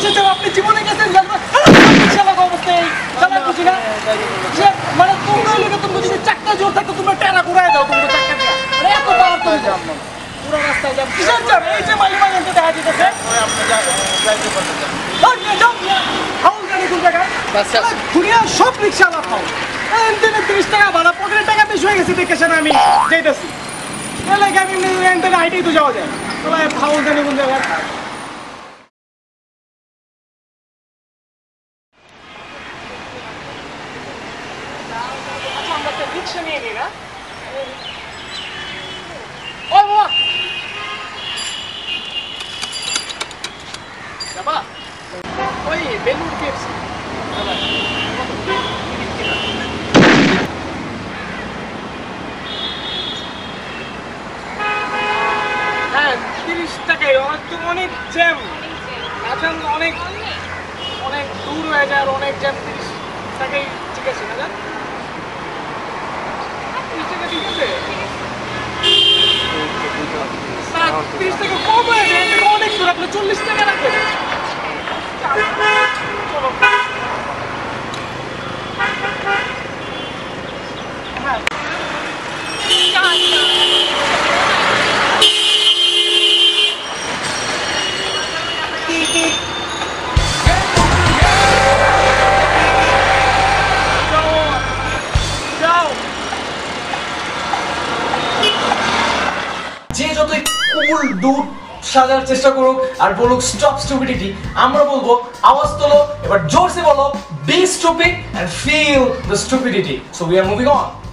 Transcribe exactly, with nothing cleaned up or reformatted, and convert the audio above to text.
এসেছে আপনি জীবনে গেছেন চালাক অবস্থায় চালাক বুঝি না মানে তোমরা লোকে তোমরা যদি চাকটা জোর থাকতো তোমরা টেরা ঘুরাই দাও তোমরা চাকটা দিয়ে আরে এত পাওয়ার তুমি যাও পুরো রাস্তায় যাও কিসের যাও এই যে মালি মাগনতে দেখা দিতেছে আপনি যাইতে পারতেছেন যাও যাও হাউল গাড়ি কোন জায়গায় দুনিয়া সব রিকশা আলা খাও এনতেনে ত্রিশ টাকা ভাড়া পকেটের টাকা বেশি হয়ে গেছে দেখে সেটা আমি যাইতেছি এলে গাড়ি এনতেনে হাইটেই তো যাওয়া যায় তোলা হাউল গাড়ি কোন জায়গায় রিকশা নিয়ে নি না ও বাবা যাবা ওই বেলুর কেপসি হ্যাঁ তিরিশ টাকায় অনেক তো অনেক জ্যাম এখন অনেক অনেক দূর হয়ে যায় আর অনেক জ্যাম তিরিশ টাকাই ঠিক আছে না তিরিশ টাকা কম হয়ে যায় অনেক দূর আপনি চল্লিশ টাকা রাখবেন চলো হ্যাঁ যে যতই কুল দুধ সাজার চেষ্টা করুক আর বলুক স্টপ স্টুপিডিটি আমরা বলবো আওয়াজ তোলো এবার জোরসে বলো be stupid and feel the stupidity so we are moving on